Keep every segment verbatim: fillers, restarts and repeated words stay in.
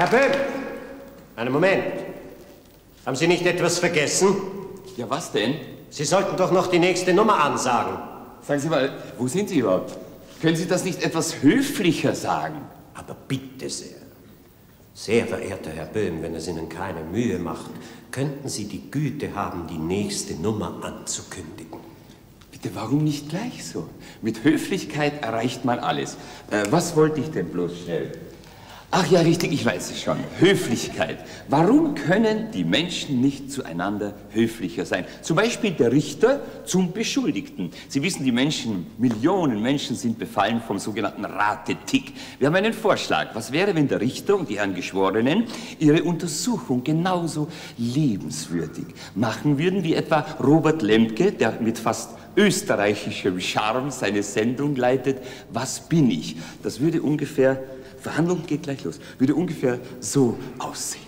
Herr Böhm! Einen Moment. Haben Sie nicht etwas vergessen? Ja, was denn? Sie sollten doch noch die nächste Nummer ansagen. Sagen Sie mal, wo sind Sie überhaupt? Können Sie das nicht etwas höflicher sagen? Aber bitte sehr. Sehr verehrter Herr Böhm, wenn es Ihnen keine Mühe macht, könnten Sie die Güte haben, die nächste Nummer anzukündigen. Bitte, warum nicht gleich so? Mit Höflichkeit erreicht man alles. Äh, was wollte ich denn bloß schnell? Ach ja, richtig, ich weiß es schon. Höflichkeit. Warum können die Menschen nicht zueinander höflicher sein? Zum Beispiel der Richter zum Beschuldigten. Sie wissen, die Menschen, Millionen Menschen sind befallen vom sogenannten Ratetick. Wir haben einen Vorschlag. Was wäre, wenn der Richter und die Herren Geschworenen ihre Untersuchung genauso lebenswürdig machen würden, wie etwa Robert Lemke, der mit fast österreichischem Charme seine Sendung leitet, Was bin ich? Das würde ungefähr... Verhandlung geht gleich los. Würde ungefähr so aussehen.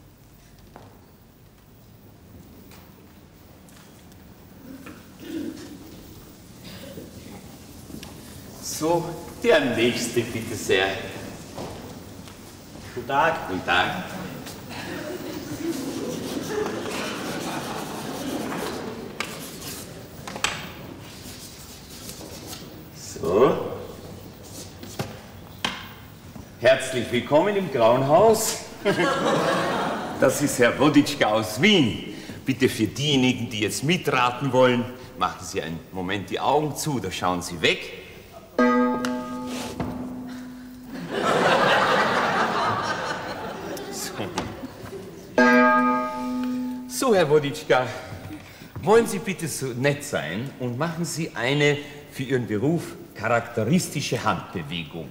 So, der nächste, bitte sehr. Guten Tag. Guten Tag. So. Herzlich willkommen im Grauen Haus. Das ist Herr Woditschka aus Wien. Bitte für diejenigen, die jetzt mitraten wollen, machen Sie einen Moment die Augen zu, da schauen Sie weg. So, so Herr Woditschka, wollen Sie bitte so nett sein und machen Sie eine für Ihren Beruf charakteristische Handbewegung.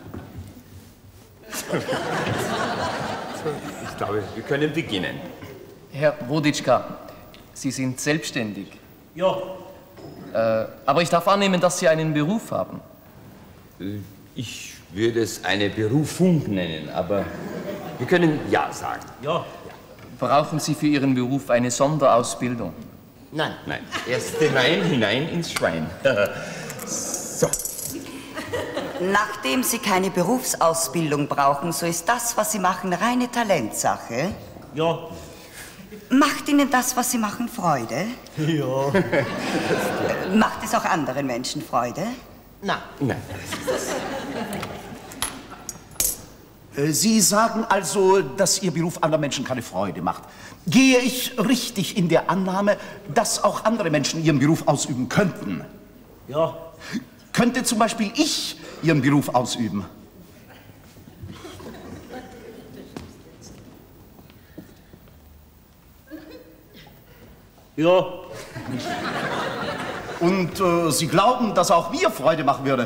Ich glaube, wir können beginnen. Herr Woditschka, Sie sind selbstständig. Ja. Äh, aber ich darf annehmen, dass Sie einen Beruf haben. Ich würde es eine Berufung nennen, aber wir können Ja sagen. Ja. Brauchen Sie für Ihren Beruf eine Sonderausbildung? Nein. Nein, erst hinein, hinein ins Schwein. So. Nachdem Sie keine Berufsausbildung brauchen, so ist das, was Sie machen, reine Talentsache. Ja. Macht Ihnen das, was Sie machen, Freude? Ja. Macht es auch anderen Menschen Freude? Nein. Nein. Sie sagen also, dass Ihr Beruf anderen Menschen keine Freude macht. Gehe ich richtig in der Annahme, dass auch andere Menschen ihren Beruf ausüben könnten? Ja. Könnte zum Beispiel ich Ihren Beruf ausüben? Ja. Und äh, Sie glauben, dass auch mir Freude machen würde?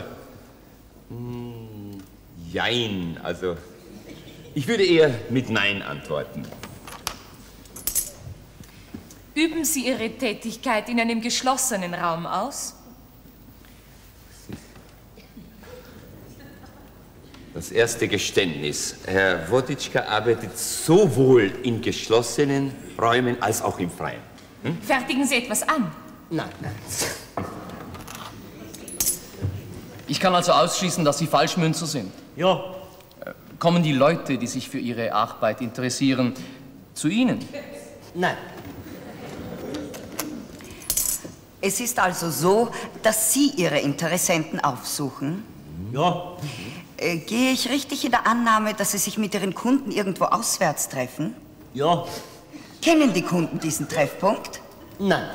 Jein, also ich würde eher mit Nein antworten. Üben Sie Ihre Tätigkeit in einem geschlossenen Raum aus? Das erste Geständnis. Herr Woditschka arbeitet sowohl in geschlossenen Räumen als auch im Freien. Hm? Fertigen Sie etwas an? Nein, nein. Ich kann also ausschließen, dass Sie Falschmünzer sind. Ja. Kommen die Leute, die sich für Ihre Arbeit interessieren, zu Ihnen? Nein. Es ist also so, dass Sie Ihre Interessenten aufsuchen? Ja. Äh, gehe ich richtig in der Annahme, dass Sie sich mit Ihren Kunden irgendwo auswärts treffen? Ja. Kennen die Kunden diesen Treffpunkt? Nein.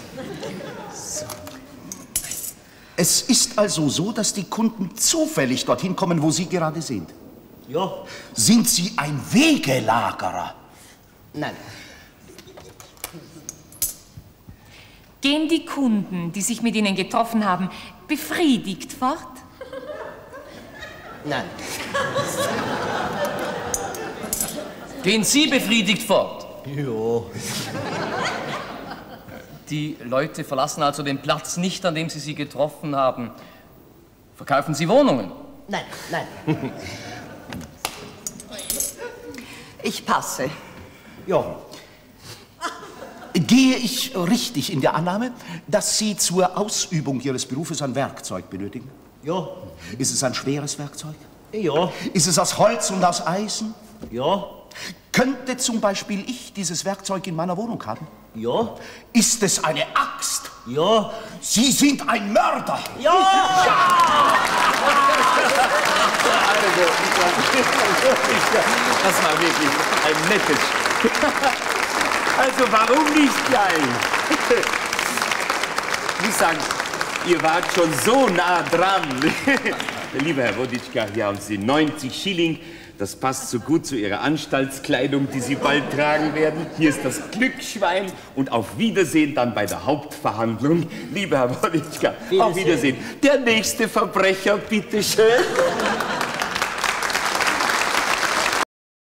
Es ist also so, dass die Kunden zufällig dorthin kommen, wo Sie gerade sind. Ja. Sind Sie ein Wegelagerer? Nein. Gehen die Kunden, die sich mit Ihnen getroffen haben, befriedigt fort? Nein. Gehen Sie befriedigt fort? Ja. Die Leute verlassen also den Platz nicht, an dem Sie sie getroffen haben. Verkaufen Sie Wohnungen? Nein, nein. Ich passe. Ja. Gehe ich richtig in der Annahme, dass Sie zur Ausübung Ihres Berufes ein Werkzeug benötigen? Ja. Ist es ein schweres Werkzeug? Ja. Ist es aus Holz und aus Eisen? Ja. Könnte zum Beispiel ich dieses Werkzeug in meiner Wohnung haben? Ja. Ist es eine Axt? Ja. Sie sind ein Mörder! Ja! Ja! Das war wirklich ein nettes. Also warum nicht gleich? Ich muss sagen, ihr wart schon so nah dran. Lieber Herr Woditschka, hier haben Sie neunzig Schilling. Das passt so gut zu Ihrer Anstaltskleidung, die Sie bald tragen werden. Hier ist das Glücksschwein und auf Wiedersehen dann bei der Hauptverhandlung. Lieber Herr Woditschka, auf Wiedersehen. Der nächste Verbrecher, bitteschön.